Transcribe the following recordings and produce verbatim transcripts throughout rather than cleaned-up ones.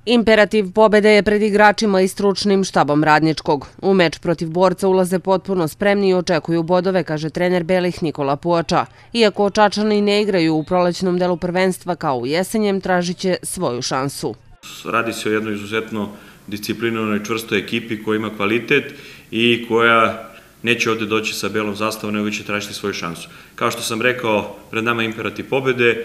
Imperativ pobede je pred igračima i stručnim štabom Radničkog. U meč protiv Borca ulaze potpuno spremni i očekuju bodove, kaže trener belih Nikola Puača. Iako Čačani ne igraju u prolećnom delu prvenstva kao u jesenjem, tražit će svoju šansu. Radi se o jednoj izuzetno disciplinovanoj čvrstoj ekipi koja ima kvalitet i koja neće ovdje doći sa belom zastavom, nego će tražiti svoju šansu. Kao što sam rekao, pred nama je imperativ pobede.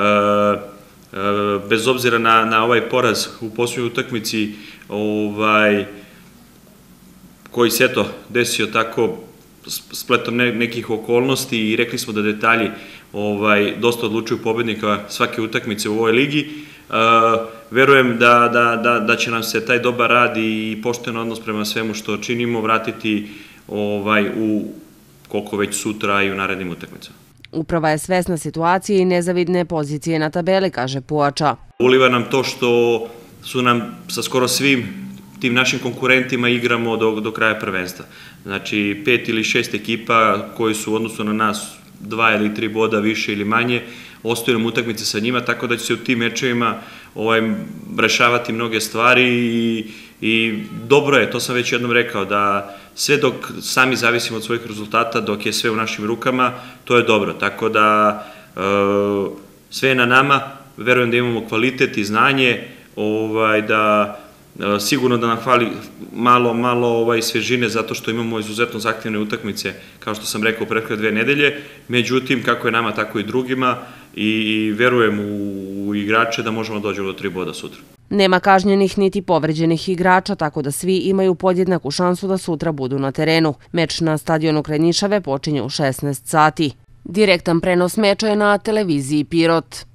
Bez obzira na, na ovaj poraz u posljednjoj utakmici ovaj, koji se eto desio tako spletom ne, nekih okolnosti i rekli smo da detalji ovaj, dosta odlučuju pobednika svake utakmice u ovoj ligi. Uh, verujem da, da, da, da će nam se taj dobar rad i pošten odnos prema svemu što činimo vratiti ovaj, u koliko već sutra i u narednim utakmicama. Uprava je svesna situacije i nezavidne pozicije na tabeli, kaže Puača. Uliva nam to što su nam sa skoro svim tim našim konkurentima igramo do, do kraja prvenstva. Znači pet ili šest ekipa koji su u odnosu na nas dva ili tri boda više ili manje, ostaju nam utakmice sa njima, tako da će se u tim mečevima ovaj, rešavati mnoge stvari i, i dobro je, to sam već jednom rekao, da sve dok sami zavisimo od svojih rezultata, dok je sve u našim rukama, to je dobro. Tako da e, sve je na nama, verujem da imamo kvalitet i znanje, ovaj, da e, sigurno da nam hvali malo, malo ovaj, svežine zato što imamo izuzetno zahtevne utakmice, kao što sam rekao, prethodne dve nedelje, međutim, kako je nama, tako i drugima i, i verujem u, u igrače da možemo doći do tri boda sutra. Nema kažnjenih niti povređenih igrača, tako da svi imaju podjednaku šansu da sutra budu na terenu. Meč na stadionu kraj Nišave počinje u šesnaest sati. Direktan prenos meča je na televiziji Pirot.